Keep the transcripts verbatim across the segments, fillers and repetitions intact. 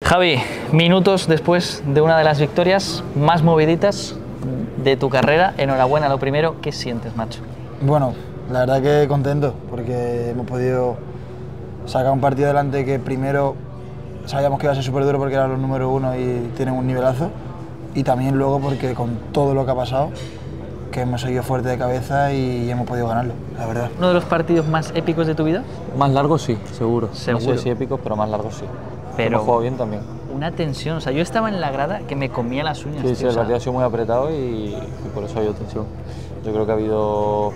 Javi, minutos después de una de las victorias más moviditas de tu carrera, enhorabuena lo primero, ¿qué sientes, macho? Bueno, la verdad que contento porque hemos podido sacar un partido adelante que primero sabíamos que iba a ser súper duro porque eran los número uno y tienen un nivelazo, y también luego porque con todo lo que ha pasado, que hemos seguido fuerte de cabeza y hemos podido ganarlo, la verdad. ¿Uno de los partidos más épicos de tu vida? Más largos sí, seguro. ¿Seguro? No sé si épicos, pero más largos sí. Pero hemos jugado bien también. Una tensión, o sea, yo estaba en la grada que me comía las uñas. Sí, tío, sí, o el sea, partido ha sido muy apretado y, y por eso ha habido tensión. Yo creo que ha habido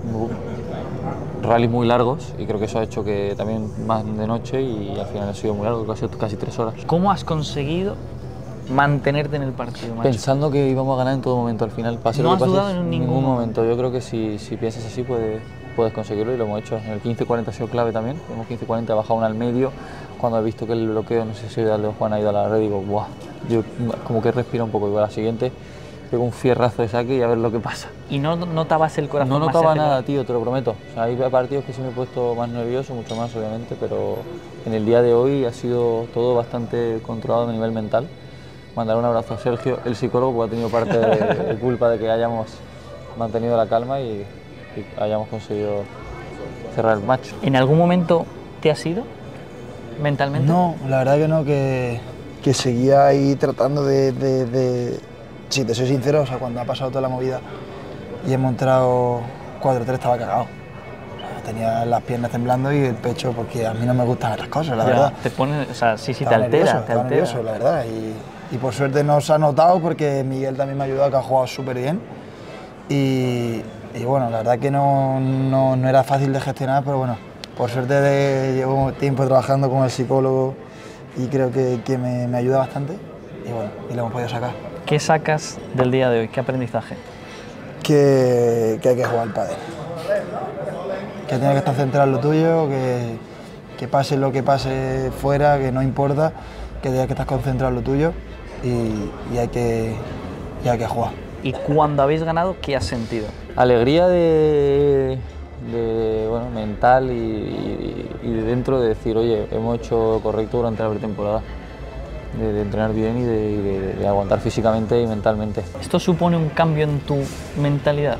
rallies muy largos y creo que eso ha hecho que también más de noche y al final ha sido muy largo, casi, casi tres horas. ¿Cómo has conseguido mantenerte en el partido, macho? Pensando que íbamos a ganar en todo momento al final. Pase ¿No lo has que pase, dudado en ningún momento? Yo creo que si, si piensas así puedes, puedes conseguirlo y lo hemos hecho. En el quince cuarenta ha sido clave también. Hemos quince cuarenta bajado una al medio. Cuando he visto que el bloqueo, no sé si el de Juan ha ido a la red, digo, ¡buah! Yo como que respiro un poco y a la siguiente pego un fierrazo de saque y a ver lo que pasa. ¿Y no notabas el corazón No más notaba acelerado? nada, tío, te lo prometo. O sea, hay partidos que sí me he puesto más nervioso, mucho más obviamente, pero en el día de hoy ha sido todo bastante controlado a nivel mental. Mandar un abrazo a Sergio, el psicólogo, porque ha tenido parte de, de culpa de que hayamos mantenido la calma y, y hayamos conseguido cerrar el match. ¿En algún momento te has ido mentalmente? No, la verdad que no, que, que seguía ahí tratando de, de, de... Si te soy sincero, o sea, cuando ha pasado toda la movida y hemos entrado cuatro tres estaba cagado. Tenía las piernas temblando y el pecho, porque a mí no me gustan estas cosas, la Ya, verdad. te pone, o sea, sí, sí, Estaba te altera, nervioso, te estaba altera. nervioso, la verdad. Y, y por suerte no se ha notado porque Miguel también me ha ayudado, que ha jugado súper bien. Y, y bueno, la verdad que no, no, no era fácil de gestionar, pero bueno, por suerte de, llevo tiempo trabajando con el psicólogo y creo que, que me, me ayuda bastante. Y bueno, y lo hemos podido sacar. ¿Qué sacas del día de hoy? ¿Qué aprendizaje? Que, que hay que jugar al pádel. Que tienes que estar centrado en lo tuyo, que, que pase lo que pase fuera, que no importa, que tienes que estar concentrado en lo tuyo y, y, hay, que, y hay que jugar. ¿Y cuando habéis ganado, qué has sentido? Alegría de, de bueno, mental y, y, y de dentro de decir, oye, hemos hecho lo correcto durante la pretemporada. De, de entrenar bien y de, de, de aguantar físicamente y mentalmente. ¿Esto supone un cambio en tu mentalidad?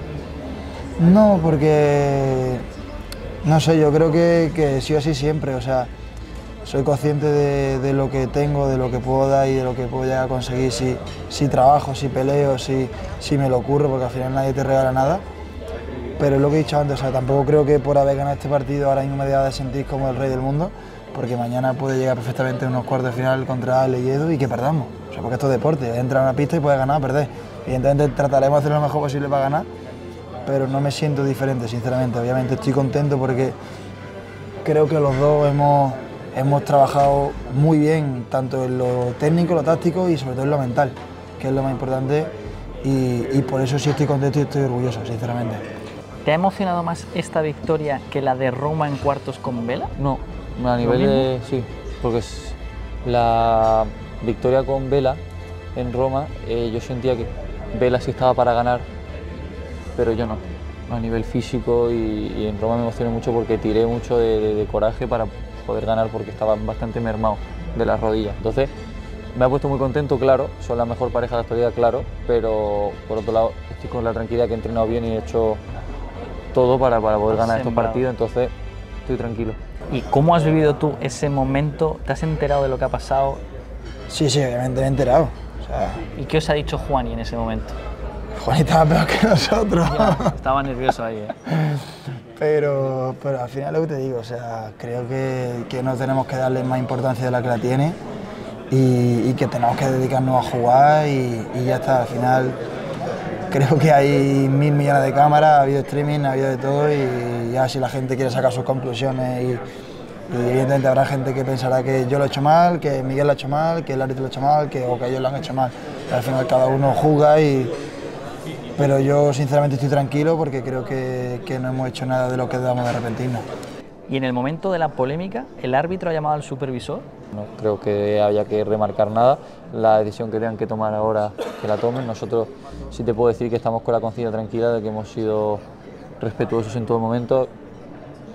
No, porque, no sé, yo creo que, que sí o sí siempre, o sea, soy consciente de, de lo que tengo, de lo que puedo dar y de lo que puedo llegar a conseguir si, si trabajo, si peleo, si, si me lo ocurre, porque al final nadie te regala nada. Pero es lo que he dicho antes, o sea, tampoco creo que por haber ganado este partido ahora mismo me deba de sentir como el rey del mundo, porque mañana puede llegar perfectamente a unos cuartos de final contra Ale y Edu y que perdamos. O sea, porque esto es deporte, entra a una pista y puedes ganar o perder. Evidentemente trataremos de hacer lo mejor posible para ganar, pero no me siento diferente, sinceramente. Obviamente estoy contento porque creo que los dos hemos, hemos trabajado muy bien, tanto en lo técnico, lo táctico y sobre todo en lo mental, que es lo más importante, y, y por eso sí estoy contento y estoy orgulloso, sinceramente. ¿Te ha emocionado más esta victoria que la de Roma en cuartos con Vela? No, a nivel de... sí, porque es la victoria con Vela en Roma, eh, yo sentía que Vela sí estaba para ganar, pero yo no, a nivel físico, y, y en Roma me emocioné mucho porque tiré mucho de, de, de coraje para poder ganar porque estaba bastante mermado de las rodillas. Entonces me ha puesto muy contento, claro, son la mejor pareja de actualidad, claro, pero por otro lado estoy con la tranquilidad que he entrenado bien y he hecho todo para, para poder ganar estos partidos, entonces estoy tranquilo. ¿Y cómo has vivido tú ese momento? ¿Te has enterado de lo que ha pasado? Sí, sí, obviamente me he enterado. O sea, ¿Y qué os ha dicho Juani en ese momento? Juan estaba peor que nosotros. Ya, estaba nervioso ahí, ¿eh? Pero, pero al final lo que te digo, o sea, creo que, que no tenemos que darle más importancia de la que la tiene y, y que tenemos que dedicarnos a jugar y, y ya está. Al final creo que hay mil millones de cámaras, ha habido streaming, ha habido de todo y ya si la gente quiere sacar sus conclusiones y, y evidentemente habrá gente que pensará que yo lo he hecho mal, que Miguel lo ha hecho mal, que el árbitro lo ha hecho mal, que, o que ellos lo han hecho mal. Pero al final cada uno juzga y... Pero yo sinceramente estoy tranquilo porque creo que, que no hemos hecho nada de lo que debamos de arrepentirnos. Y en el momento de la polémica, ¿el árbitro ha llamado al supervisor? No creo que haya que remarcar nada, la decisión que tengan que tomar ahora que la tomen. Nosotros sí te puedo decir que estamos con la conciencia tranquila de que hemos sido respetuosos en todo momento.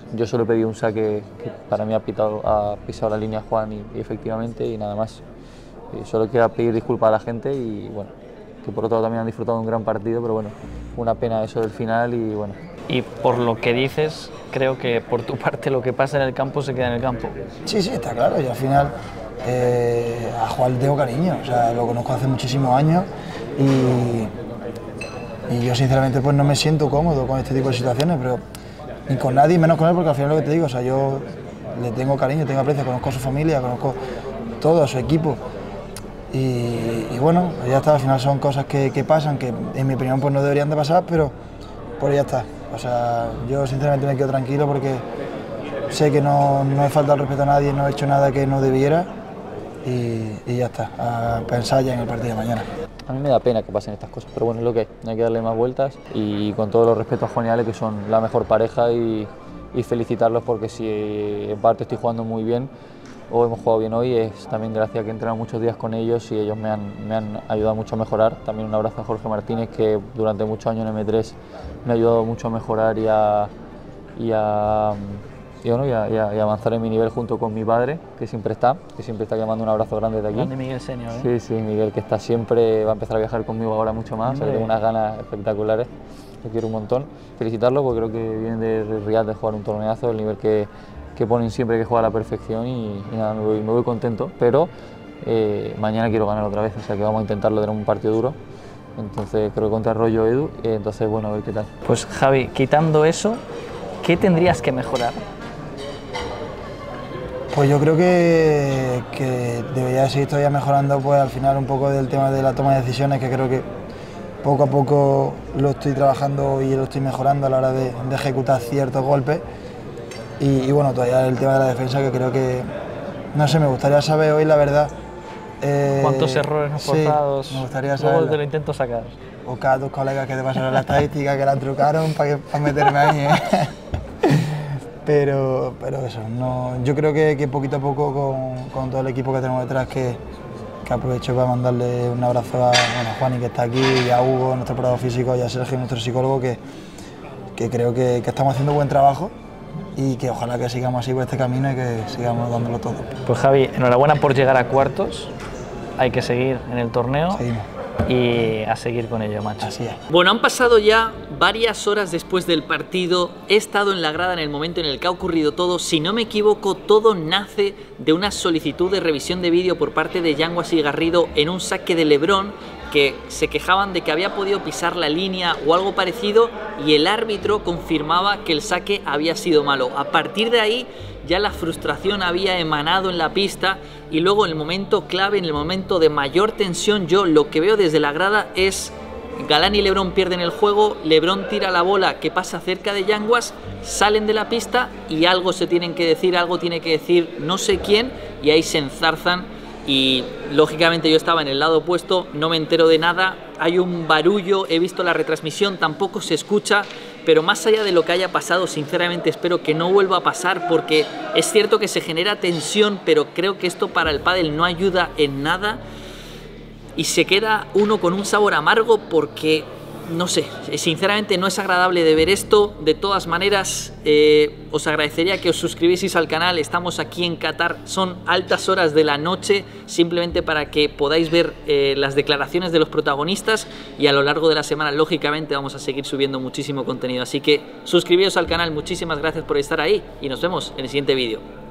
yo solo pedí un saque que para mí ha, pitado, ha pisado la línea Juan y, y efectivamente y nada más. Y solo quiero pedir disculpas a la gente y bueno, que por otro lado también han disfrutado de un gran partido, pero bueno, una pena eso del final y bueno. Y por lo que dices, creo que por tu parte lo que pasa en el campo se queda en el campo. Sí, sí, está claro, y al final eh, a Juan le tengo cariño, o sea, lo conozco hace muchísimos años y, y yo sinceramente pues no me siento cómodo con este tipo de situaciones, pero ni con nadie, menos con él, porque al final lo que te digo, o sea, yo le tengo cariño, tengo aprecio, conozco a su familia, conozco todo, a su equipo. Y, y bueno, pues ya está, al final son cosas que, que pasan, que en mi opinión pues no deberían de pasar, pero pues ya está. O sea, yo sinceramente me quedo tranquilo porque sé que no, no he faltado el respeto a nadie, no he hecho nada que no debiera y, y ya está, a pensar ya en el partido de mañana. A mí me da pena que pasen estas cosas, pero bueno, es lo que hay, hay que darle más vueltas y con todo el respeto a Juan y Ale, que son la mejor pareja y, y felicitarlos porque si en parte estoy jugando muy bien o hemos jugado bien hoy, es también gracias a que he entrenado muchos días con ellos y ellos me han, me han ayudado mucho a mejorar. También un abrazo a Jorge Martínez, que durante muchos años en eme tres me ha ayudado mucho a mejorar y a, y a, y bueno, y a, y a, y a avanzar en mi nivel junto con mi padre, que siempre está, que siempre está llamando un abrazo grande de aquí. Grande Miguel Senior, ¿eh? Sí, sí, Miguel, que está siempre, va a empezar a viajar conmigo ahora mucho más, o sea, que tengo unas ganas espectaculares, lo quiero un montón. Felicitarlo porque creo que vienen de Riyadh de jugar un torneazo, el nivel que que ponen siempre que juega a la perfección y, y nada, me voy, me voy contento, pero eh, mañana quiero ganar otra vez, o sea que vamos a intentarlo, tener un partido duro, entonces creo que contra Arroyo Edu, eh, entonces bueno, a ver qué tal. Pues Javi, quitando eso, ¿qué tendrías que mejorar? Pues yo creo que, que debería seguir todavía mejorando pues al final un poco del tema de la toma de decisiones, que creo que poco a poco lo estoy trabajando y lo estoy mejorando a la hora de, de ejecutar ciertos golpes. Y, y bueno, todavía el tema de la defensa, que creo que, no sé, me gustaría saber hoy la verdad. Eh, ¿Cuántos errores forzados? Sí, me gustaría saber. saber. Luego te lo intento sacar. O cada tus colegas que te pasaron la estadística, que la trucaron para pa meterme ahí. ¿eh? pero, pero eso, no, yo creo que, que poquito a poco con, con todo el equipo que tenemos detrás, que, que aprovecho para mandarle un abrazo a, bueno, a Juani, que está aquí, y a Hugo, nuestro preparador físico, y a Sergio, nuestro psicólogo, que, que creo que, que estamos haciendo buen trabajo. Y que ojalá que sigamos así por este camino y que sigamos dándolo todo. Pues Javi, enhorabuena por llegar a cuartos, hay que seguir en el torneo. Seguimos. Y a seguir con ello, macho. Así es. Bueno, han pasado ya varias horas después del partido, he estado en la grada en el momento en el que ha ocurrido todo. Si no me equivoco, todo nace de una solicitud de revisión de vídeo por parte de Yanguas y Garrido en un saque de LeBron, que se quejaban de que había podido pisar la línea o algo parecido, y el árbitro confirmaba que el saque había sido malo. A partir de ahí ya la frustración había emanado en la pista, y luego en el momento clave, en el momento de mayor tensión, yo lo que veo desde la grada es Galán y LeBron pierden el juego, LeBron tira la bola que pasa cerca de Yanguas, salen de la pista y algo se tienen que decir, algo tiene que decir no sé quién, y ahí se enzarzan. Y lógicamente yo estaba en el lado opuesto, no me entero de nada, hay un barullo, he visto la retransmisión, tampoco se escucha, pero más allá de lo que haya pasado, sinceramente espero que no vuelva a pasar, porque es cierto que se genera tensión, pero creo que esto para el pádel no ayuda en nada y se queda uno con un sabor amargo porque, no sé, sinceramente no es agradable de ver esto. De todas maneras, eh, os agradecería que os suscribieseis al canal. Estamos aquí en Qatar, son altas horas de la noche, simplemente para que podáis ver eh, las declaraciones de los protagonistas, y a lo largo de la semana lógicamente vamos a seguir subiendo muchísimo contenido, así que suscribíos al canal. Muchísimas gracias por estar ahí y nos vemos en el siguiente vídeo.